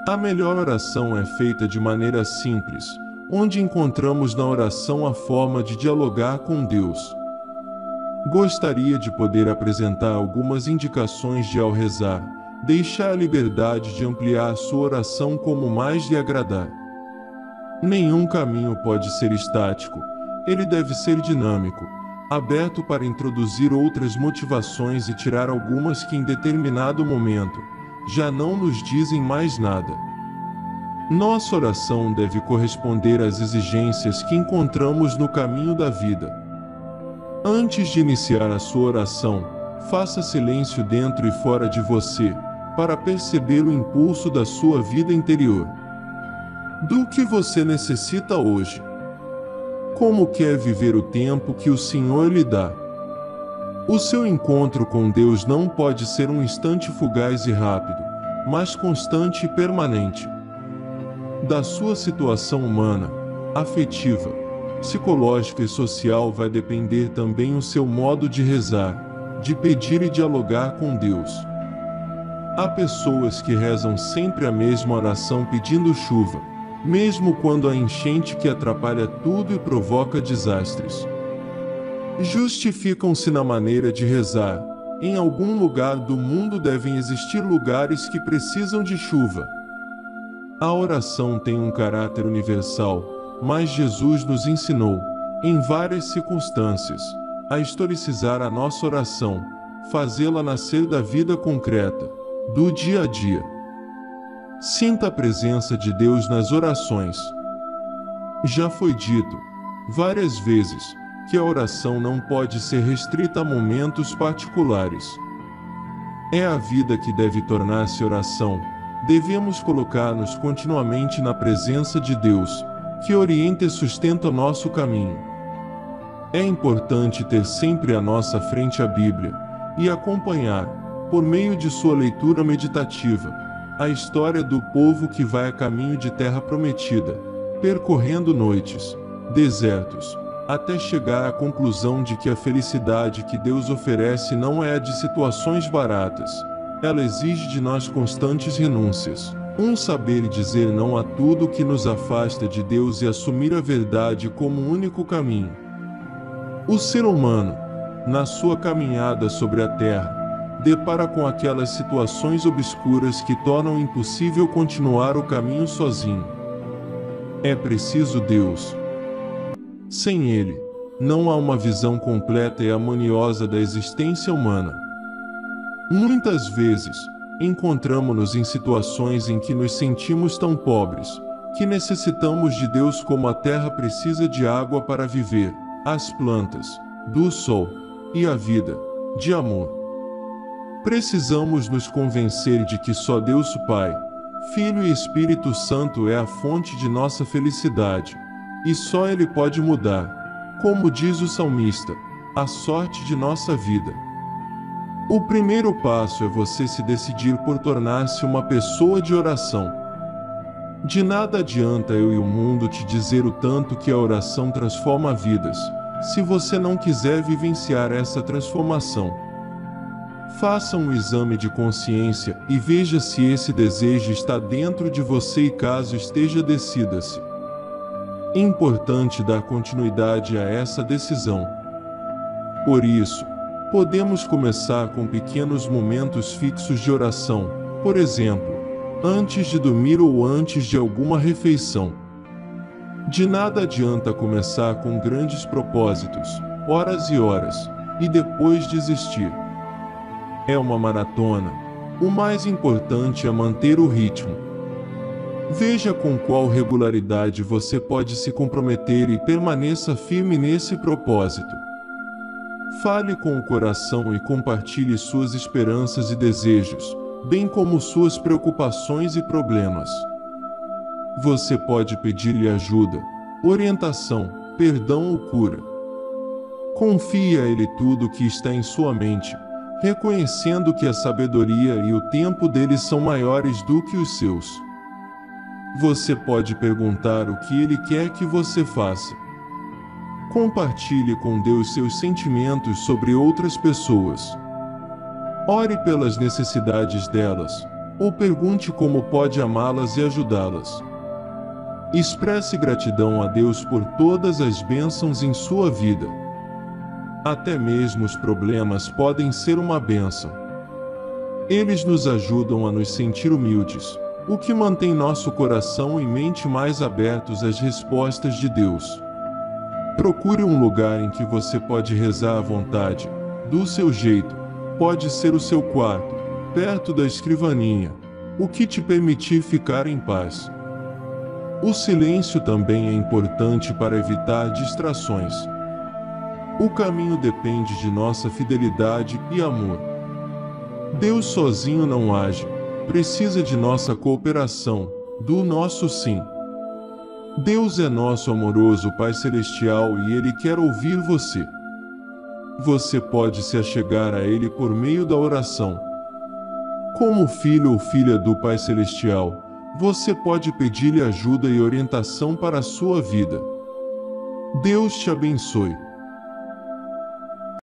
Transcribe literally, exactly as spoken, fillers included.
A melhor oração é feita de maneira simples, onde encontramos na oração a forma de dialogar com Deus. Gostaria de poder apresentar algumas indicações de ao rezar, deixar a liberdade de ampliar a sua oração como mais lhe agradar. Nenhum caminho pode ser estático, ele deve ser dinâmico, aberto para introduzir outras motivações e tirar algumas que em determinado momento já não nos dizem mais nada. Nossa oração deve corresponder às exigências que encontramos no caminho da vida. Antes de iniciar a sua oração, faça silêncio dentro e fora de você, para perceber o impulso da sua vida interior. Do que você necessita hoje? Como quer viver o tempo que o Senhor lhe dá? O seu encontro com Deus não pode ser um instante fugaz e rápido, mas constante e permanente. Da sua situação humana, afetiva, psicológica e social vai depender também o seu modo de rezar, de pedir e dialogar com Deus. Há pessoas que rezam sempre a mesma oração pedindo chuva, mesmo quando há enchente que atrapalha tudo e provoca desastres. Justificam-se na maneira de rezar. Em algum lugar do mundo devem existir lugares que precisam de chuva. A oração tem um caráter universal, mas Jesus nos ensinou, em várias circunstâncias, a historicizar a nossa oração, fazê-la nascer da vida concreta, do dia a dia. Sinta a presença de Deus nas orações. Já foi dito, várias vezes, que a oração não pode ser restrita a momentos particulares. É a vida que deve tornar-se oração. Devemos colocar-nos continuamente na presença de Deus, que orienta e sustenta o nosso caminho. É importante ter sempre à nossa frente a Bíblia, e acompanhar, por meio de sua leitura meditativa, a história do povo que vai a caminho de terra prometida, percorrendo noites, desertos, até chegar à conclusão de que a felicidade que Deus oferece não é a de situações baratas. Ela exige de nós constantes renúncias, um saber dizer não a tudo que nos afasta de Deus e assumir a verdade como único caminho. O ser humano, na sua caminhada sobre a terra, depara com aquelas situações obscuras que tornam impossível continuar o caminho sozinho. É preciso Deus. Sem Ele, não há uma visão completa e harmoniosa da existência humana. Muitas vezes, encontramo-nos em situações em que nos sentimos tão pobres, que necessitamos de Deus como a terra precisa de água para viver, as plantas, do sol, e a vida, de amor. Precisamos nos convencer de que só Deus Pai, Filho e Espírito Santo é a fonte de nossa felicidade, e só Ele pode mudar, como diz o salmista, a sorte de nossa vida. O primeiro passo é você se decidir por tornar-se uma pessoa de oração. De nada adianta eu e o mundo te dizer o tanto que a oração transforma vidas, se você não quiser vivenciar essa transformação. Faça um exame de consciência e veja se esse desejo está dentro de você e caso esteja, decida-se. É importante dar continuidade a essa decisão. Por isso, podemos começar com pequenos momentos fixos de oração, por exemplo, antes de dormir ou antes de alguma refeição. De nada adianta começar com grandes propósitos, horas e horas, e depois desistir. É uma maratona. O mais importante é manter o ritmo. Veja com qual regularidade você pode se comprometer e permaneça firme nesse propósito. Fale com o coração e compartilhe suas esperanças e desejos, bem como suas preocupações e problemas. Você pode pedir-lhe ajuda, orientação, perdão ou cura. Confie a Ele tudo o que está em sua mente, reconhecendo que a sabedoria e o tempo dele são maiores do que os seus. Você pode perguntar o que Ele quer que você faça. Compartilhe com Deus seus sentimentos sobre outras pessoas. Ore pelas necessidades delas, ou pergunte como pode amá-las e ajudá-las. Expresse gratidão a Deus por todas as bênçãos em sua vida. Até mesmo os problemas podem ser uma bênção. Eles nos ajudam a nos sentir humildes, o que mantém nosso coração e mente mais abertos às respostas de Deus. Procure um lugar em que você pode rezar à vontade, do seu jeito. Pode ser o seu quarto, perto da escrivaninha, o que te permitir ficar em paz. O silêncio também é importante para evitar distrações. O caminho depende de nossa fidelidade e amor. Deus sozinho não age, precisa de nossa cooperação, do nosso sim. Deus é nosso amoroso Pai Celestial e Ele quer ouvir você. Você pode se achegar a Ele por meio da oração. Como filho ou filha do Pai Celestial, você pode pedir-lhe ajuda e orientação para a sua vida. Deus te abençoe.